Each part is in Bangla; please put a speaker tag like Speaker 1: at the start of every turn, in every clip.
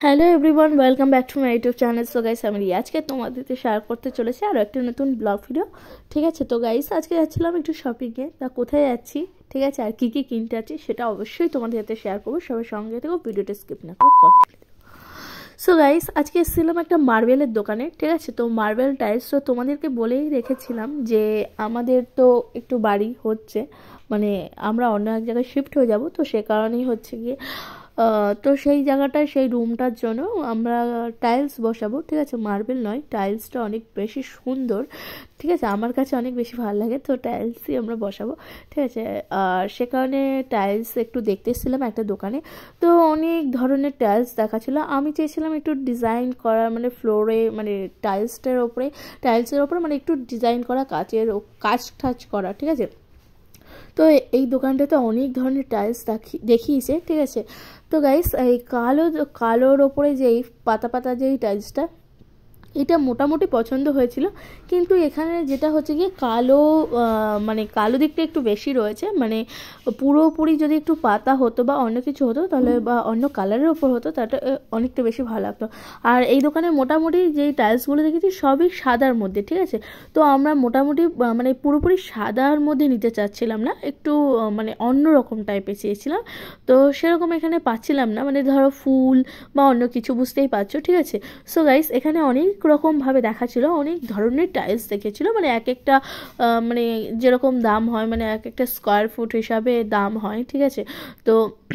Speaker 1: Hello everyone, welcome back to my YouTube channel. So guys, আমি আজকে তোমাদের শেয়ার করতে চলেছি আরও একটা নতুন ব্লগ ভিডিও। ঠিক আছে, তো গাইস আজকে যাচ্ছিলাম একটু শপিংয়ে। তা কোথায় যাচ্ছি, ঠিক আছে, আর কী কী কিনতে আছি সেটা অবশ্যই তোমাদের সাথে শেয়ার করবো। সবার সঙ্গে থেকেও ভিডিওটা স্কিপ না করে কন্টিনিউ। সো গাইস, আজকে এসেছিলাম একটা মার্বেলের দোকানে। ঠিক আছে, তো মার্বেল টাইলস তো তোমাদেরকে বলেই রেখেছিলাম যে আমাদের তো একটু বাড়ি হচ্ছে, মানে আমরা অন্য এক জায়গায় শিফট হয়ে যাব। তো সে কারণেই হচ্ছে গিয়ে তো সেই জায়গাটায় সেই রুমটার জন্য আমরা টাইলস বসাবো। ঠিক আছে, মার্বেল নয়, টাইলসটা অনেক বেশি সুন্দর। ঠিক আছে, আমার কাছে অনেক বেশি ভালো লাগে, তো টাইলসই আমরা বসাবো। ঠিক আছে, আর সে কারণে টাইলস একটু দেখতে এসেছিলাম একটা দোকানে। তো অনেক ধরনের টাইলস দেখাচ্ছিল। আমি চেয়েছিলাম একটু ডিজাইন করা, মানে ফ্লোরে, মানে টাইলসের ওপরে মানে একটু ডিজাইন করা, কাজ টাচ করা। ঠিক আছে, তো এই দোকানটাতে অনেক ধরনের টাইলস দেখিয়েছে। ঠিক আছে, তো গাইস এই কালোর ওপরে যেই পাতা পাতা যেই টাইলসটা, এটা মোটামুটি পছন্দ হয়েছিল। কিন্তু এখানে যেটা হচ্ছে গিয়ে মানে কালো দিকটা একটু বেশি রয়েছে। মানে পুরোপুরি যদি একটু পাতা হতো বা অন্য কিছু হতো তাহলে, বা অন্য কালারের ওপর হতো, তাটা অনেকটা বেশি ভালো লাগতো। আর এই দোকানে মোটামুটি যেই টাইলসগুলো দেখেছি সবই সাদার মধ্যে। ঠিক আছে, তো আমরা মোটামুটি মানে পুরোপুরি সাদার মধ্যে নিতে চাচ্ছিলাম না, একটু মানে অন্যরকম টাইপের চেয়েছিলাম। তো সেরকম এখানে পাচ্ছিলাম না, মানে ধরো ফুল বা অন্য কিছু, বুঝতেই পারছো। ঠিক আছে, সো গাইস এখানে অনেক রকমভাবে দেখাচ্ছিল, অনেক ধরনের টাইলস দেখেছিল। মানে এক একটা মানে যেরকম দাম হয়, মানে এক একটা স্কোয়ার ফুট হিসাবে দাম হয়। ঠিক আছে, তো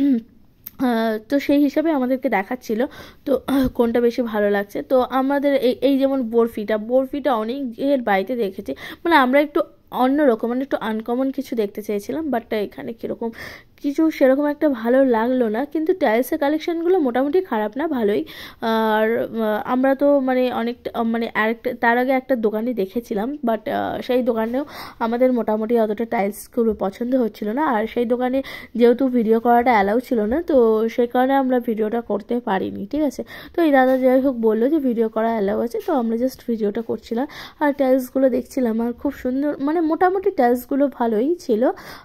Speaker 1: তো সেই হিসাবে আমাদেরকে দেখাচ্ছিল তো কোনটা বেশি ভালো লাগছে। তো আমাদের এই যেমন বরফিটা অনেকের বাড়িতে দেখেছি। মানে আমরা একটু অন্যরকম, মানে একটু আনকমন কিছু দেখতে চেয়েছিলাম, বাট এখানে কীরকম কিছু সেরকম একটা ভালো লাগলো না। কিন্তু টাইলসের কালেকশানগুলো মোটামুটি খারাপ না, ভালোই। আর আমরা তো মানে অনেকটা, মানে তার আগে একটা দোকানে দেখেছিলাম, বাট সেই দোকানেও আমাদের মোটামুটি অতটা টাইলসগুলো পছন্দ হচ্ছিল না। আর সেই দোকানে যেহেতু ভিডিও করাটা অ্যালাউ ছিল না, তো সেই কারণে আমরা ভিডিওটা করতে পারিনি। ঠিক আছে, তো এই দাদা যাই হোক বললো যে ভিডিও করা অ্যালাউ আছে, তো আমরা জাস্ট ভিডিওটা করছিলাম আর টাইলসগুলো দেখছিলাম। আর খুব সুন্দর, মানে মোটামুটি টাইলসগুলো ভালোই ছিল।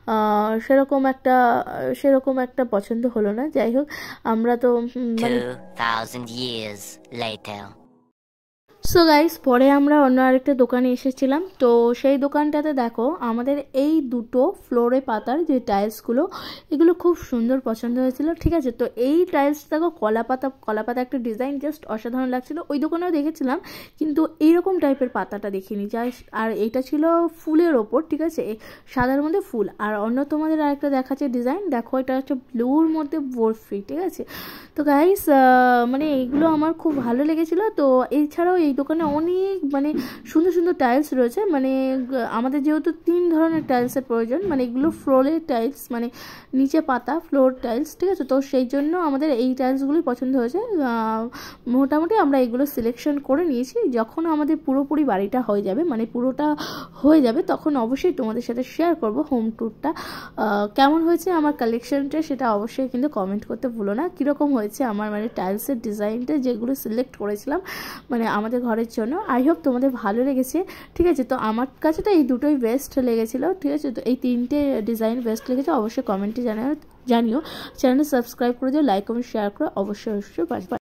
Speaker 1: সেরকম একটা পছন্দ হলো না। যাই হোক, আমরা তো মানে
Speaker 2: 2000 years later.
Speaker 1: সো গাইস, পরে আমরা অন্য আরেকটা দোকানে এসেছিলাম। তো সেই দোকানটাতে দেখো আমাদের এই দুটো ফ্লোরে পাতার যে টাইলসগুলো, এগুলো খুব সুন্দর পছন্দ হয়েছিল। ঠিক আছে, তো এই টাইলস দেখো কলা পাতা একটা ডিজাইন, জাস্ট অসাধারণ লাগছিল। ওই দোকানেও দেখেছিলাম, কিন্তু এইরকম টাইপের পাতাটা দেখিনি। আর এইটা ছিল ফুলের ওপর। ঠিক আছে, সাদার মধ্যে ফুল। আর অন্য তোমাদের আরেকটা দেখাচ্ছে ডিজাইন, দেখো এটা হচ্ছে ব্লুর মধ্যে বরফি। ঠিক আছে, তো গাইস মানে এইগুলো আমার খুব ভালো লেগেছিলো। তো এছাড়াও এই দোকানে অনেক মানে সুন্দর সুন্দর টাইলস রয়েছে। মানে আমাদের যেহেতু 3 ধরনের টাইলসের প্রয়োজন, মানে এগুলো ফ্লোরের টাইলস, মানে নিচে পাতা ফ্লোর টাইলস। ঠিক আছে, তো সেই জন্য আমাদের এই টাইলসগুলোই পছন্দ হয়েছে। মোটামুটি আমরা এগুলো সিলেকশন করে নিয়েছি। যখন আমাদের পুরোপুরি বাড়িটা হয়ে যাবে, মানে পুরোটা হয়ে যাবে, তখন অবশ্যই তোমাদের সাথে শেয়ার করব হোম ট্যুরটা কেমন হয়েছে আমার কালেকশনটা, সেটা অবশ্যই কিন্তু কমেন্ট করতে ভুলো না। কীরকম হয়েছে আমার মানে টাইলসের ডিজাইনটা যেগুলো সিলেক্ট করেছিলাম মানে আমাদের ঘরের জন্য। আই হোপ তোমাদের ভালো লেগেছে। ঠিক আছে, তো আমার কাছে তো এই দুটোই বেস্ট লেগেছিলো। ঠিক আছে, তো এই 3টে ডিজাইন বেস্ট লেগেছে। অবশ্যই কমেন্টে জানিও। চ্যানেল সাবস্ক্রাইব করে দিও, লাইক কমেন্ট শেয়ার করো, অবশ্যই